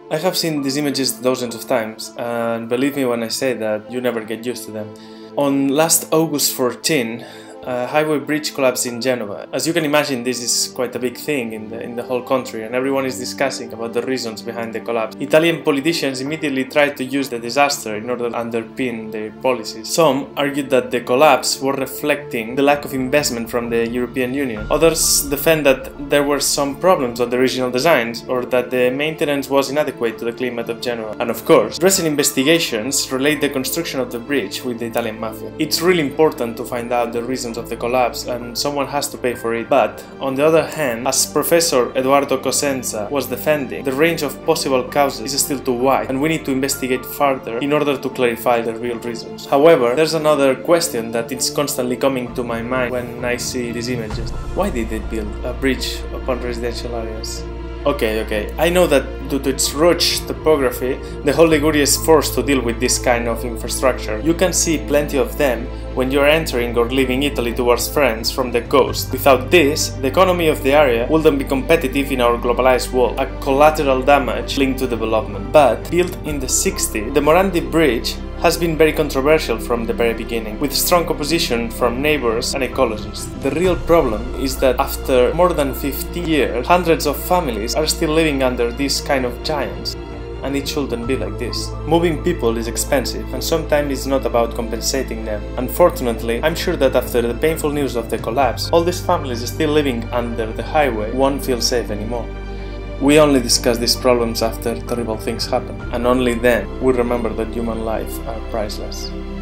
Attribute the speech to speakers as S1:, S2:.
S1: I have seen these images dozens of times, and believe me when I say that you never get used to them. On last August 14, a highway bridge collapsed in Genova. As you can imagine, this is quite a big thing in the whole country, and everyone is discussing about the reasons behind the collapse. Italian politicians immediately tried to use the disaster in order to underpin their policies. Some argued that the collapse was reflecting the lack of investment from the European Union. Others defend that there were some problems with the original designs, or that the maintenance was inadequate to the climate of Genova. And of course, recent investigations relate the construction of the bridge with the Italian mafia. It's really important to find out the reasons of the collapse, and someone has to pay for it. But on the other hand, as Professor Eduardo Cosenza was defending, the range of possible causes is still too wide, and we need to investigate further in order to clarify the real reasons. However, there's another question that is constantly coming to my mind when I see these images. Why did they build a bridge upon residential areas? Okay, I know that due to its rugged topography, the whole Liguria is forced to deal with this kind of infrastructure. You can see plenty of them when you're entering or leaving Italy towards France from the coast. Without this, the economy of the area wouldn't be competitive in our globalized world, a collateral damage linked to development. But built in the 60s, the Morandi Bridge has been very controversial from the very beginning, with strong opposition from neighbors and ecologists. The real problem is that after more than 50 years, hundreds of families are still living under these kind of giants. And it shouldn't be like this. Moving people is expensive, and sometimes it's not about compensating them. Unfortunately, I'm sure that after the painful news of the collapse, all these families still living under the highway won't feel safe anymore. We only discuss these problems after terrible things happen, and only then we remember that human lives are priceless.